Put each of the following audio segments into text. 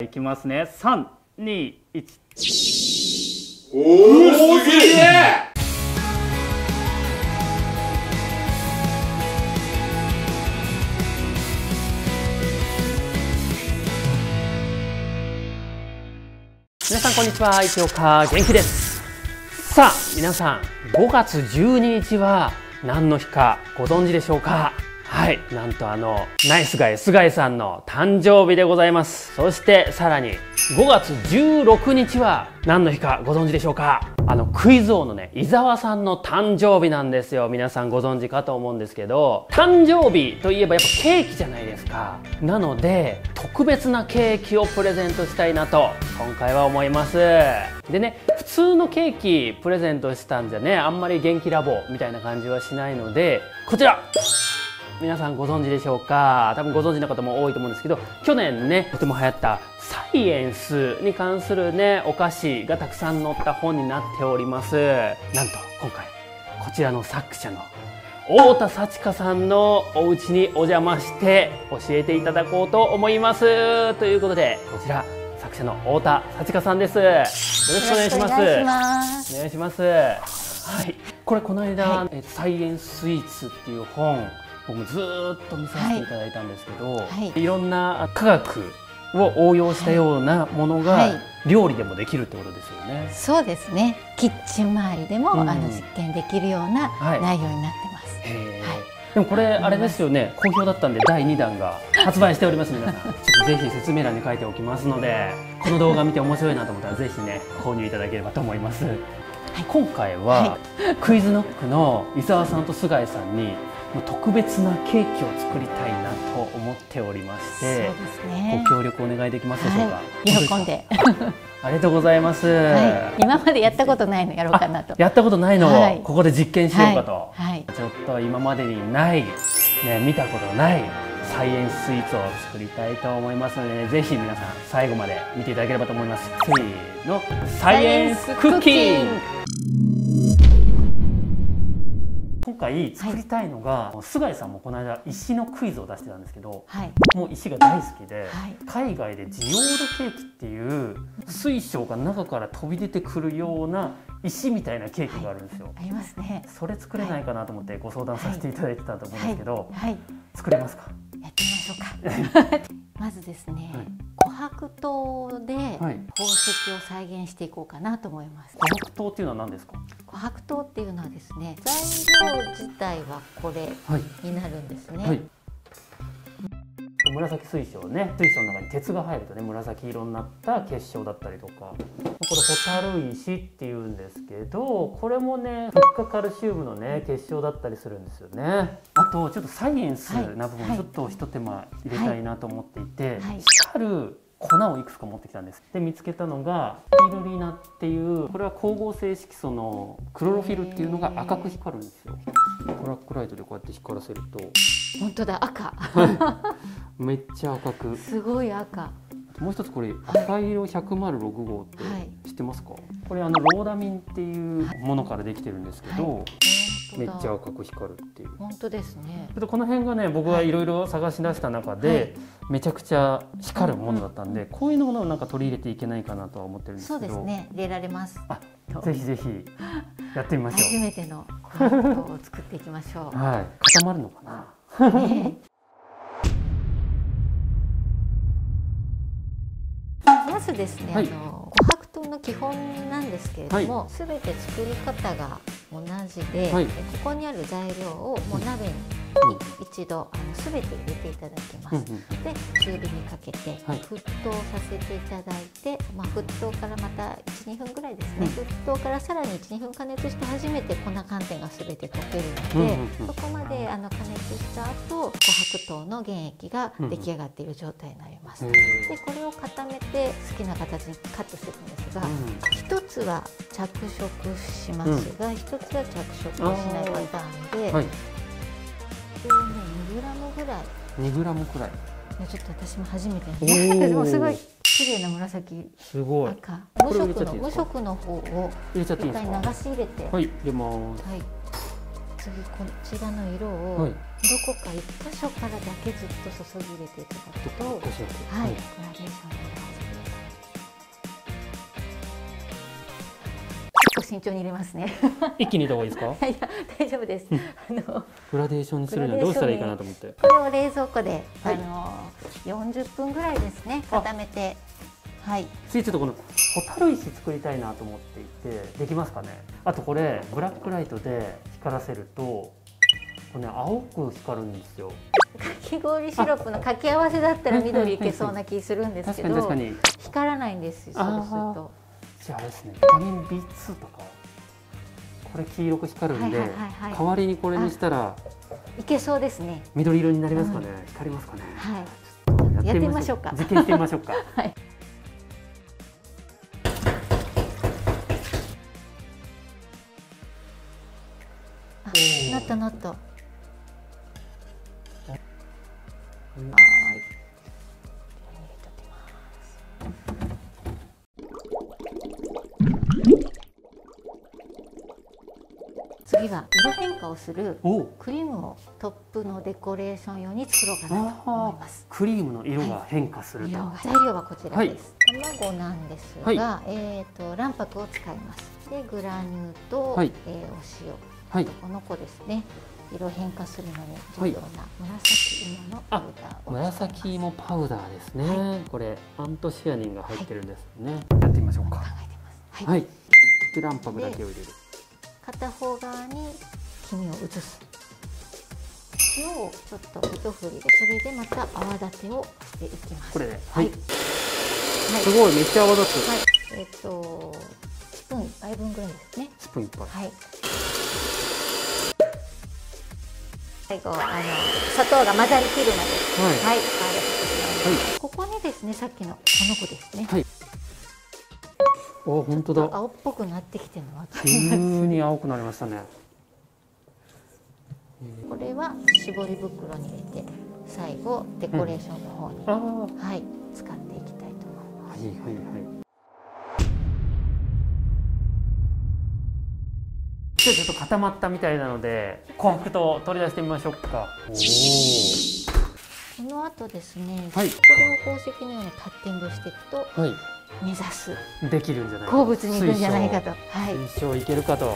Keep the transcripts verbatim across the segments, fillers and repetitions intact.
いきますね。さん、に、いち。 おお、すげえ。 皆さんこんにちは、市岡元気です。さあ皆さん、ごがつじゅうににちは何の日かご存知でしょうか？はい、なんとあのナイスガイ菅井さんの誕生日でございます。そしてさらにごがつじゅうろくにちは何の日かご存知でしょうか？あのクイズ王のね伊沢さんの誕生日なんですよ。皆さんご存知かと思うんですけど、誕生日といえばやっぱケーキじゃないですか。なので特別なケーキをプレゼントしたいなと今回は思います。でね、普通のケーキプレゼントしたんじゃね、あんまり元気ラボみたいな感じはしないので、こちら皆さんご存知でしょうか？多分ご存知の方も多いと思うんですけど、去年ねとても流行ったサイエンスに関するねお菓子がたくさん載った本になっております。なんと今回こちらの作者の太田幸香さんのお家にお邪魔して教えていただこうと思います。ということでこちら作者の太田幸香さんです。よろしくお願いします。お願いします。はい、これこの間、はい、えサイエンススイーツっていう本、僕もずーっと見させていただいたんですけど、はい、いろんな科学を応用したようなものが料理でもできるってことですよね。 そうですね。キッチン周りでも、うん、あの実験できるような内容になってます。はい、 でもこれあれですよね、好評だったんでだいにだんが発売しております。皆さんちょっとぜひ説明欄に書いておきますので、この動画見て面白いなと思ったらぜひね購入いただければと思います。はい、今回は、はい、クイズノックの伊沢さんと菅井さんに特別なケーキを作りたいなと思っておりまして、そうですね、ご協力お願いできますでしょうか？はい、 喜んでありがとうございます。 はい、今までやったことないのやろうかなと。 やったことないのをここで実験しようかと。 はいはい、 ちょっと今までにない、ね、見たことないサイエンススイーツを作りたいと思いますので、ね、ぜひ皆さん最後まで見ていただければと思います。せーの、サイエンスクッキング。今回作りたいのが、はい、菅井さんもこの間石のクイズを出してたんですけど、はい、もう石が大好きで、はい、海外でジオードケーキっていう水晶が中から飛び出てくるような石みたいなケーキがあるんですよ。 はい、ありますね。 それ作れないかなと思ってご相談させていただいてたと思うんですけど、はいはい、作れますか？ やってみましょうか。まずですね、はい、琥珀糖で宝石を再現していこうかなと思います。 琥珀糖っていうのは何ですか？ 琥珀糖っていうのはですね、材料自体はこれになるんですね。はいはい、 紫水晶ね、水晶の中に鉄が入るとね紫色になった結晶だったりとか、これホタル石っていうんですけど、これもねフッ化カルシウムのね結晶だったりするんですよね。あとちょっとサイエンスな部分ちょっと一手間入れたいなと思っていて、光る粉をいくつか持ってきたんです。で見つけたのがスピルリナっていう、これは光合成色素のクロロフィルっていうのが赤く光るんですよ。ブラックライトでこうやって光らせると、 本当だ、赤めっちゃ赤く、 すごい赤。 もう一つこれ赤色ひゃくろく号って知ってますか？はい、これあのローダミンっていうものからできてるんですけど、はい、めっちゃ赤く光るっていう。 本当ですね。 この辺がね僕はいろいろ探し出した中で、はい、めちゃくちゃ光るものだったんで、うん、こういうのをなんか取り入れていけないかなとは思ってるんですけど。 そうですね、入れられます。 あ、ぜひぜひやってみましょう。 初めての琥珀糖を作っていきましょう。 はい、固まるのかな。ね、 まずですね、はい、あの琥珀糖の基本なんですけれども、すべ、はい、て作り方が同じで、はい、ここにある材料をもう鍋に一度あのすべて入れていただきます。うんうん、で中火にかけて沸騰させていただいて、まあ、沸騰からまたいち、にふんぐらいですね、うん、沸騰からさらにいち、にふん加熱して初めて粉寒天がすべて溶けるので、うんうん、そこまであの加熱した後琥珀糖の原液が出来上がっている状態になります。うん、でこれを固めて好きな形にカットしていくんですが、一、うん、つは着色しますが、一、うん、つは着色しないパターンで。はい、にグラムぐらい。 にグラムくらい。 ちょっと私も初めてでもすごい綺麗な紫。 すごい。 赤。無色の無色の方を一回流し入れて。 はい、入れます。 はい。次こちらの色をどこか一箇所からだけずっと注ぎ入れていただくと、はい、グラデーションになります。 慎重に入れますね。 一気に入れた方がいいですか？ いや大丈夫です。あのグラデーションにするにはどうしたらいいかなと思って。 これを冷蔵庫で、 はい、 あのよんじゅっぷんぐらいですね固めて。はい。 次ちょっとこのホタル石作りたいなと思っていて、できますかね。あとこれブラックライトで光らせるとこれ、ね、青く光るんですよ。 かき氷シロップの掛け合わせだったら緑いけそうな気するんですけど、光らないんですよ。そうすると。 じゃああれですね、ビタミン ビーツー とかこれ黄色く光るんで、代わりにこれにしたらいけそうですね。 緑色になりますかね、うん、光りますかね。 はい。やってみましょうか。 実験してみましょうか。 はい。なったなった。はい。次は色変化をするクリームをトップのデコレーション用に作ろうかなと思います。 クリームの色が変化すると。 はい、材料はこちらです。はい、卵なんですが、はい、えっと卵白を使います。でグラニューと、はい、えー、お塩、はい、この子ですね。色変化するのに重要な紫芋のパウダーを、 紫芋パウダーですね。はい、これアントシアニンが入ってるんですね。はい、やってみましょうか。考えてます。はい。で卵白だけを入れる。 片方側に黄身を移す。塩をちょっと一振りで、それでまた泡立てをしていきます。 これで、はい。はい、すごいめっちゃ泡立つ。 はい。えっとスプーンいっぱいぶんぐらいですね。 スプーンいっぱい。 はい。最後あの砂糖が混ざりきるまで、はい、はい、はい、ここにですね、さっきのこの子ですね。はい。 お、本当だ。 青っぽくなってきてるのは。 急に青くなりましたね。 これは絞り袋に入れて、最後デコレーションの方に、うん、はい、使っていきたいと思います。 はいはいはい。ちょっと固まったみたいなので琥珀糖を取り出してみましょうか。 この後ですね、 はい、 これを宝石のようにカッティングしていくと、はい、目指すできるんじゃないか、 鉱物に行くんじゃないかと、はい、 水晶いけるかと、はい、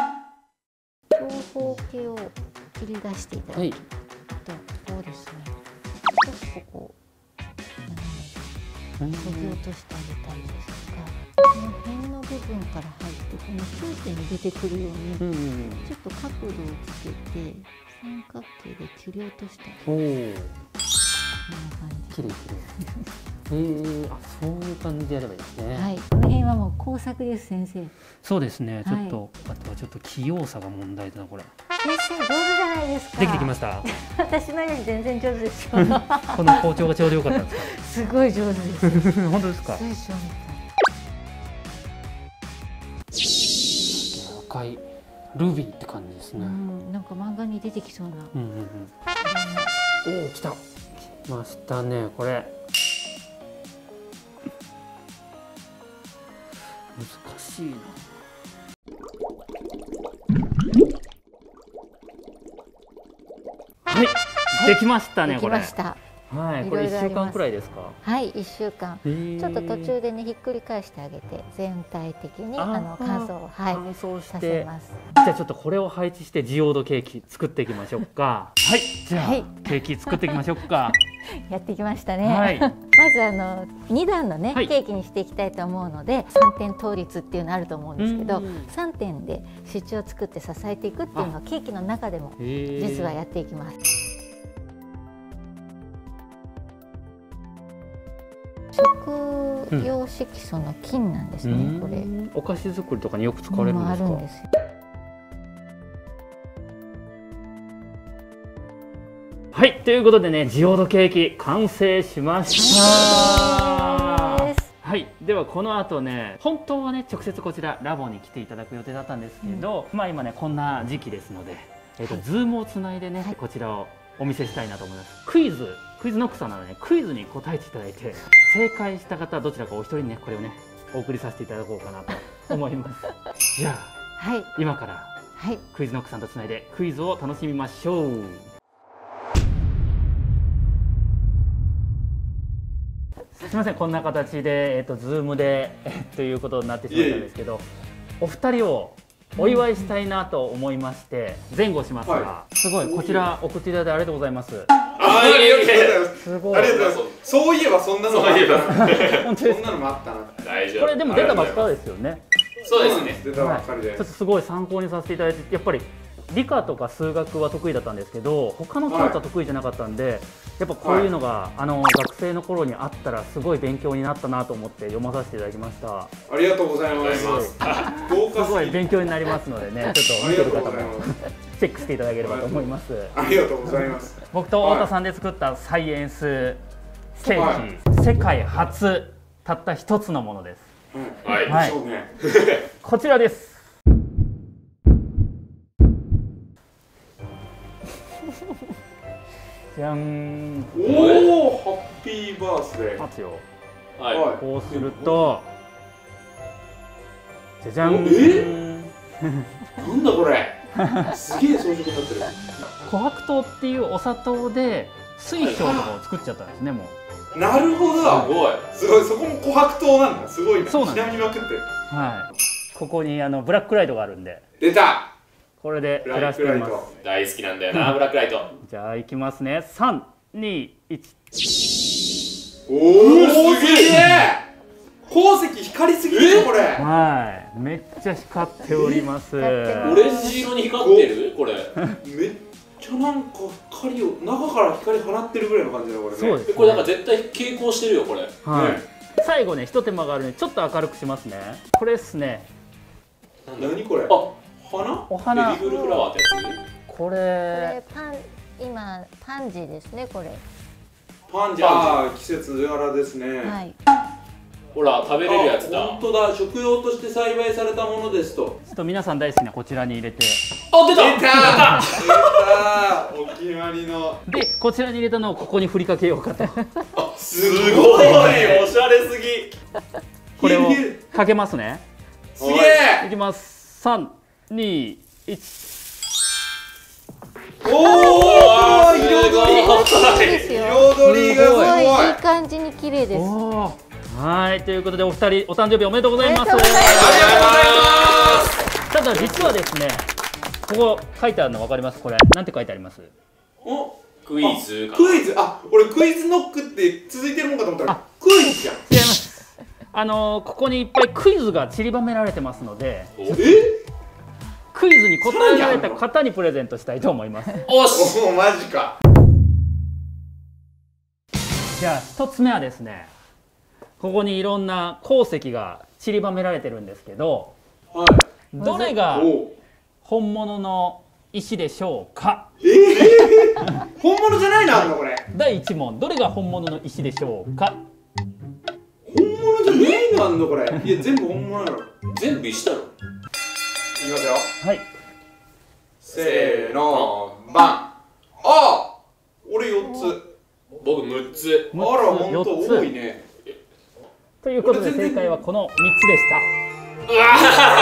長方形を切り出していただき、はい、あとこうですね、ちょっとここ削ぎ落としてあげたりですとか、この辺の部分から入ってこの頂点に出てくるように、うんうん、ちょっと角度をつけて三角形で切り落としたり、こんな感じ。 きれいきれい。えー、あ、そういう感じでやればいいですね。 はい、この辺はもう工作です、先生。 そうですね。ちょっと、はい、あとはちょっと器用さが問題だな、これ。 先生上手じゃないですか。 できてきました。 私のより全然上手ですよ。 この包丁がちょうど良かったんですか。 すごい上手です。 本当ですか。 水晶みたい。赤いルビーって感じですね。 うん、なんか漫画に出てきそうな。うんうんうん。 おお、来た。来ましたね、これ。難しいな。はい、できましたね。 できました。 はい、これ一週間くらいですか。 はい、一週間。ちょっと途中でね、ひっくり返してあげて、全体的にあの乾燥を、はい、 乾燥して。じゃあちょっとこれを配置してジオードケーキ作っていきましょうか。はい、じゃあ、はい、ケーキ作っていきましょうか。 やってきましたね。はい、まずあのに段のね、はい、ケーキにしていきたいと思うので、さんてん倒立っていうのあると思うんですけど、さんてんで支柱を作って支えていくっていうのをケーキの中でも実はやっていきます。食用色素の菌なんですね、うん、これ。 お菓子作りとかによく使われるんですか。あるんですよ。はい、ということでね、ジオードケーキ完成しました。はい、ではこの後ね、本当はね直接こちらラボに来ていただく予定だったんですけど、うん、まあ今ねこんな時期ですので、えっと、はい、ズームをつないでね、はい、こちらをお見せしたいなと思います。クイズクイズノックさんなので、ね、クイズに答えていただいて、正解した方どちらかお一人にねこれをねお送りさせていただこうかなと思います。じゃあ、はい、今から、はい、クイズノックさんとつないでクイズを楽しみましょう。すみません、こんな形で、えっと、ズームでということになってしまったんですけど、 お二人をお祝いしたいなと思いまして前後しますが、はい、すごいこちら送っていただいてありがとうございます。 ありがとうございます。 すごい。 ありがとうございます。そういえばそんなのもあったな。 本当です。 そんなのもあったな。 大丈夫。 これでも出たばっかですよね。 そうですね。 出たばっかりで。 ちょっとすごい参考にさせていただいて、やっぱり理科とか数学は得意だったんですけど、他の教科は得意じゃなかったんで、やっぱこういうのがあの学生の頃にあったらすごい勉強になったなと思って読まさせていただきました。 ありがとうございます。 すごい勉強になりますのでね、ちょっと見てる方もチェックしていただければと思います。 ありがとうございます。 僕と太田さんで作ったサイエンスケーキ、世界初たった一つのものです。 はい。 はい。こちらです。じゃん。 おお、ハッピーバースデー。 待つよ。 はい。 こうすると、じゃじゃん。 え？なんだこれ。すげえ装飾になってる。 琥珀糖っていうお砂糖で水晶とかを作っちゃったんですね、もう。なるほど。 すごい。 すごい。そこも琥珀糖なんだ。すごいな。 そうなんです。 ちなみにまくってる。 はい。ここにあのブラックライトがあるんで。 出た。 これで照らしてみます。 大好きなんだよな、ブラックライト。 じゃあいきますね。三、二、一。 おお、すげえ。鉱石光りすぎるよこれ。 はい、めっちゃ光っております。 オレンジ色に光ってるこれ。 めっちゃなんか光を中から光放ってるぐらいの感じだこれね。 そうですね。 これなんか絶対蛍光してるよこれ。 はい。最後ね、一手間があるのでちょっと明るくしますね。これですね。 何これ？あ、花？ お花。 エディブルフラワーってやつ？ここれ。 れパン今パンジーですねこれ。 パンジー。ああ、季節柄ですね。 はい。 ほら食べれるやつだ。 本当だ、食用として栽培されたものですと。 ちょっと皆さん大好きなこちらに入れて。 あ、出た。 出た。出た。お決まりの。 で、こちらに入れたのをここに振りかけようかと。 あ、すごい。おしゃれすぎ。 これをかけますね。 すげえ。 いきます。三、二、一。 おお、彩り。彩りがすごい。 いい感じに綺麗です。 はい、ということでお二人お誕生日おめでとうございます。ありがとうございます。ただ実はですね、ここ書いてあるの分かります？これなんて書いてあります？ お、クイズ。 クイズ。あ、俺クイズノックって続いてるもんかと思ったらクイズじゃん。違います。あのー、ここにいっぱいクイズが散りばめられてますので、 え？ クイズに答えられた方にプレゼントしたいと思います。 おし。 お、マジか。 じゃあ一つ目はですね。ここにいろんな鉱石が散りばめられてるんですけど、 はい、 どれが本物の石でしょうか？ えー、本物じゃないな、これ。 だいいち問、どれが本物の石でしょうか？ 本物じゃないのあんのこれ。いや、全部本物やろ。 全部石だろ。 いきますよ。 はい。 せーの、バン。ああ、俺よっつ。 僕むっつ。 あら、本当多いね。 ということで正解はこのみっつでした。 うわ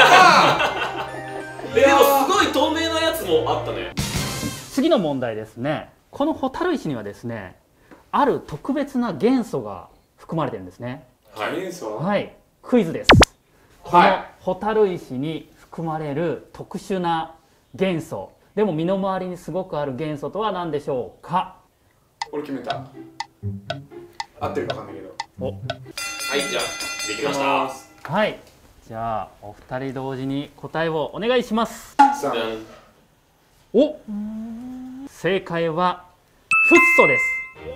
え、でもすごい透明なやつもあったね。 次の問題ですね。この蛍石にはですね、ある特別な元素が含まれてるんですね。 元素？ はい、クイズです。 はい、 この蛍石に含まれる特殊な元素、でも身の回りにすごくある元素とは何でしょうか？ 俺決めた。合ってるか分かんないけど。 お、はい、じゃあできました。 はい、じゃあお二人同時に答えをお願いします。お、正解はフッ素です。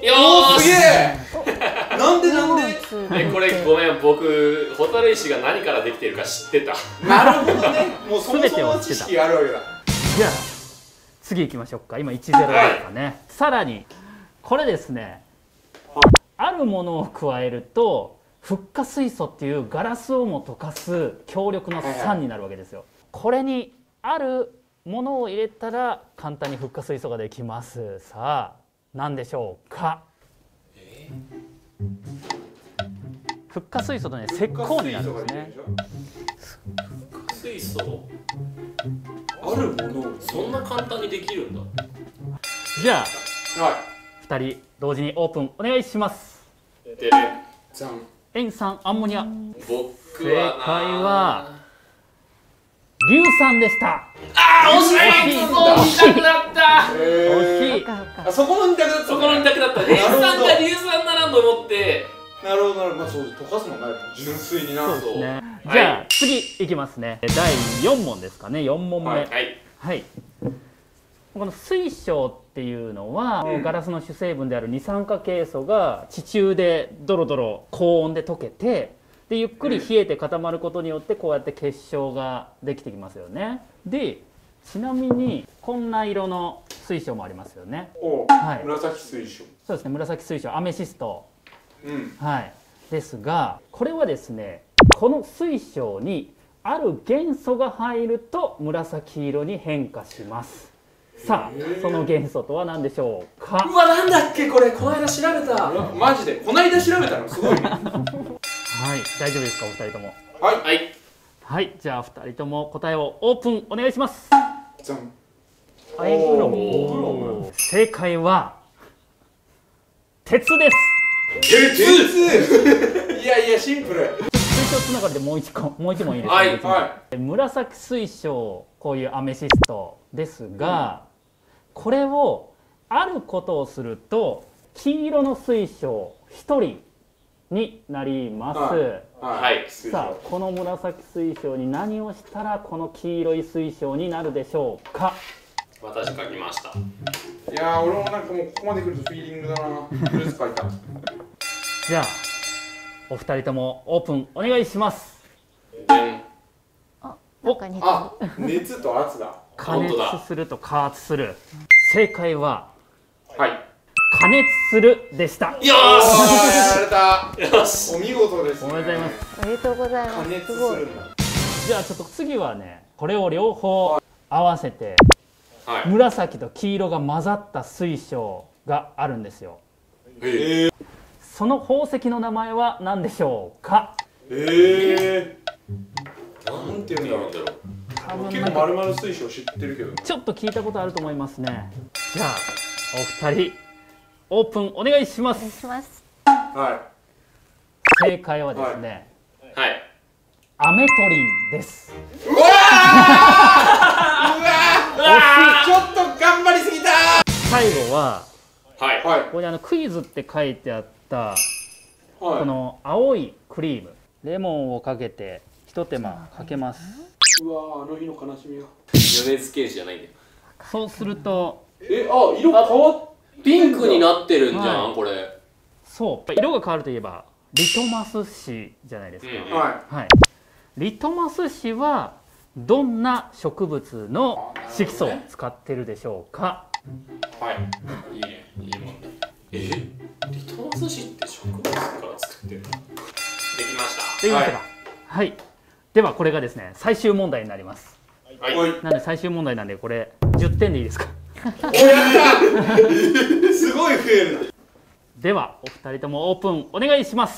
よーし。 すげえ。なんでなんで？ え、これごめん、僕蛍石が何からできてるか知ってた。 なるほどね。もうそもそも知識があるわけだ。 じゃあ次行きましょうか。今いちゼロですかね。はい、さらにこれですね。あるものを加えるとフッ化水素っていうガラスをも溶かす強力な酸になるわけですよ。これにあるものを入れたら簡単にフッ化水素ができます。さあ何でしょうか？えー、フッ化水素とね石膏になるんですね。 フッ化水素あるものをそんな簡単にできるんだ。 じゃあ、 はい、 ふたり同時にオープンお願いします。 でじゃん。 塩酸アンモニア。 僕正解は硫酸でした。 ああ、惜しい。そう二択だった。 惜しい。 あ、そこの二択だった。 そこの二択だった。硫酸が硫酸ならんと思って。 なるほどなるほど。まあそう溶かすもんない。純粋にな。 そうですね。じゃあ次いきますね。だいよん問ですかね。よん問目。はい。はい。この水晶っていうのは、うん、ガラスの主成分である二酸化ケイ素が地中でドロドロ高温で溶けて、でゆっくり冷えて固まることによってこうやって結晶ができてきますよね。でちなみにこんな色の水晶もありますよね。 お、 はい、 紫水晶。 そうですね、紫水晶、アメシスト、 うん、 はい、ですがこれはですね、この水晶にある元素が入ると紫色に変化します。さあその元素とは何でしょうか。 うわ、なんだっけこれ、この間調べた。 マジでこの間調べたのすごいね。 はい、大丈夫ですかお二人とも。 はいはい、 はい、じゃあふたりとも答えをオープンお願いします。 じゃん。 はい、正解は鉄です。 鉄。いやいやシンプル。 水晶つながりでもう一個もう一問いいですか。 はいはい。紫水晶、こういうアメシストですが、うん、これをあることをすると黄色の水晶一人になります。 はい。 さあこの紫水晶に何をしたらこの黄色い水晶になるでしょうか。 私書きました。 いやー俺もなんかもうここまで来るとフィーリングだな。フルーツ書いた。 じゃあお二人ともオープンお願いします。 あ、なんか似てる。 あ、熱と圧だ。 加熱すると加圧する。正解ははい。 加熱するでした。 よーし。 やられた。よし。お見事です、ね。 おめでとうございます。 ありがとうございます。 加熱するんだ。 じゃあちょっと次はね、これを両方合わせて、 はい、 紫と黄色が混ざった水晶があるんですよ。 えー、 その宝石の名前は何でしょうか。 えー、なんて言うんだろう。 多分結構丸々水晶知ってるけど。 ちょっと聞いたことあると思いますね。じゃあお二人オープンお願いします。 お願いします。 はい。 正解はですね。 はい。 アメトリンです。 うわーうわーちょっと頑張りすぎたー。 最後は、 はい、 ここにあのクイズって書いてあった、はい、この青いクリーム、レモンをかけて一手間かけます。 うわーあの日の悲しみが。 米津玄師じゃないんだよ。 そうすると、 え、あ、色変わっピンクになってるんじゃん、はい、これ。 そう、色が変わるといえばリトマス紙じゃないですか。 うん、 はい、 はい。リトマス紙はどんな植物の色素を使ってるでしょうか。 はい。 いいね、いい問題。え、リトマス紙って植物から作ってるの？できました。 できましたか。はい。はい、ではこれがですね最終問題になります。 はい。 なので最終問題なんでこれじゅってんでいいですか。 お、やったすごい増えるな。 ではお二人ともオープンお願いします。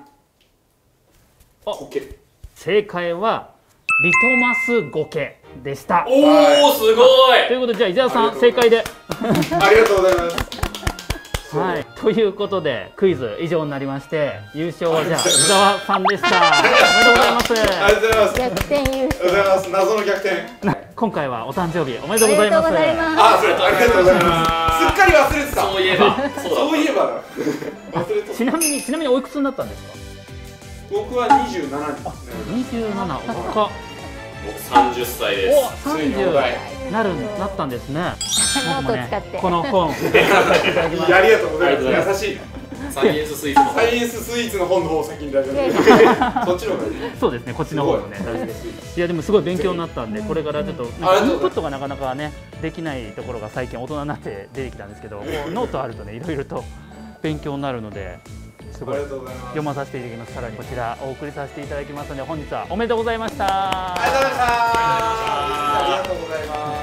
オッケー。 正解はリトマス苔でした。 おお、すごい。 ということでじゃあ伊沢さん正解で。 ありがとうございます。 はい、ということでクイズ以上になりまして優勝はじゃあ伊沢さんでした。おめでとうございます。 ありがとうございます。 逆転優勝。 ありがとうございます。謎の逆転。 今回はお誕生日おめでとうございます。 あ、それありがとうございます。すっかり忘れてた。 そういえば、 そういえばだ。忘れてた。 ちなみにちなみにおいくつになったんですか。 僕はにじゅうななに。 にじゅうなな、お若。 僕さんじゅっさいです。 お、さんじゅうなるなったんですね。 ノート使って。 この本。 ありがとうございます。優しい。 サイエンススイーツのサイエンススイーツの本の方を先に出して。そっちの方がいい。 そうですね、こっちの方のね。いやでもすごい勉強になったんで、これからちょっとインプットがなかなかねできないところが最近大人になって出てきたんですけど、ノートあるとねいろいろと勉強になるので。すごい読まさせていただきます。さらにこちらお送りさせていただきますので本日はおめでとうございました。 ありがとうございました。ありがとうございます。